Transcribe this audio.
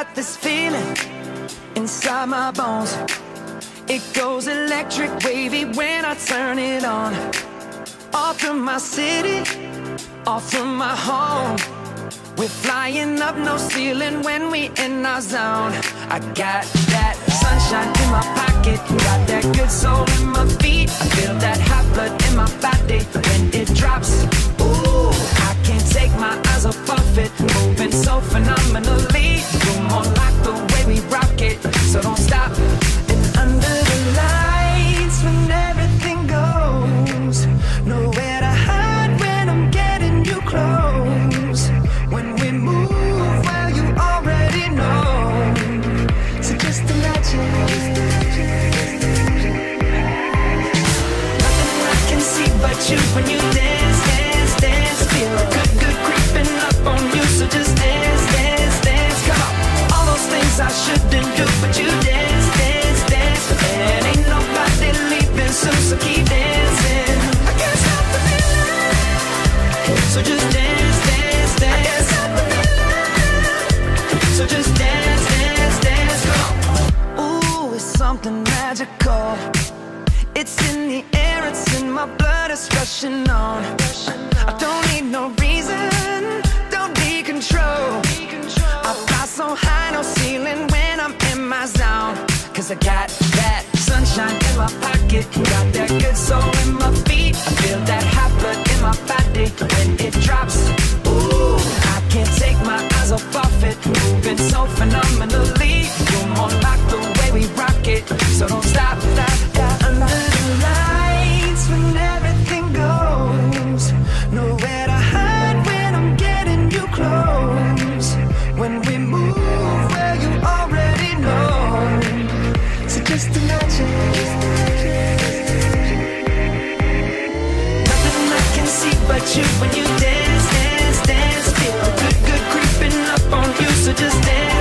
got this feeling inside my bones. It goes electric wavy when I turn it on. All through my city, all through my home. We're flying up, no ceiling when we in our zone. I got that sunshine in my pocket, got that good soul in my feet. I feel that hot blood in my body when it drops. Ooh, I can't take my eyes off of it, moving so phenomenally. You're more like the way we rock it, so don't stop. And under the lights, when everything goes, nowhere to hide when I'm getting you close. When we move, well, you already know. So just imagine. Nothing I can see but you when you dance, dance, dance. Feel good, good creeping up on you. So just dance, dance, dance. Come on. All those things I shouldn't do, but you dance, dance, dance. And ain't nobody leaving soon, so keep dancing. I can't stop the feeling. So just dance, dance, dance. So just dance, dance, dance, go. Ooh, it's something magical. It's in the air, it's in my blood, it's rushing on. I don't need no reason, don't need control. I fly so high, no ceiling when I'm in my zone. Cause I got that sunshine in my pocket, got that good soul in my feet. I feel that hot blood in my body when it drops. Ooh, I can't take my eyes off of it, moving so phenomenally. You're more like the way we rock it, so don't stop, stop, stop. Under the lights, when everything goes, nowhere to hide when I'm getting you close. When we move, well, you already know. So just imagine. Nothing I can see but you when you dance, dance, dance. Feel good, good creeping up on you, so just dance.